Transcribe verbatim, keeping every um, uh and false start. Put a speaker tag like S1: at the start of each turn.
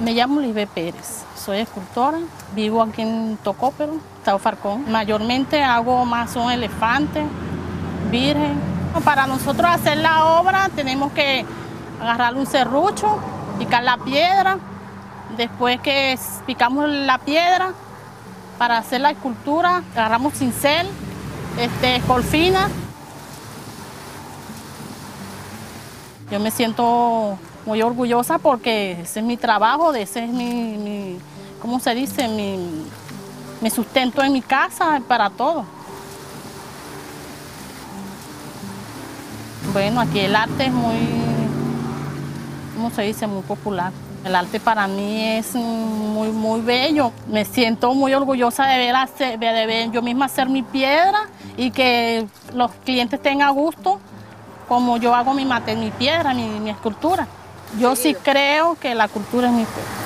S1: Me llamo Lisbeth Pérez, soy escultora, vivo aquí en Tocópero, Estado Falcón. Mayormente hago más un elefante, virgen. Para nosotros hacer la obra tenemos que agarrar un serrucho, picar la piedra, después que picamos la piedra, para hacer la escultura agarramos cincel, este, escolfina. Yo me siento muy orgullosa porque ese es mi trabajo, ese es mi, mi ¿cómo se dice? Mi, mi sustento en mi casa para todo. Bueno, aquí el arte es muy, ¿cómo se dice? Muy popular. El arte para mí es muy, muy bello. Me siento muy orgullosa de ver, hacer, de ver yo misma hacer mi piedra y que los clientes tengan gusto como yo hago mi, mate, mi piedra, mi, mi escultura. Yo sí creo que la cultura es mi fe.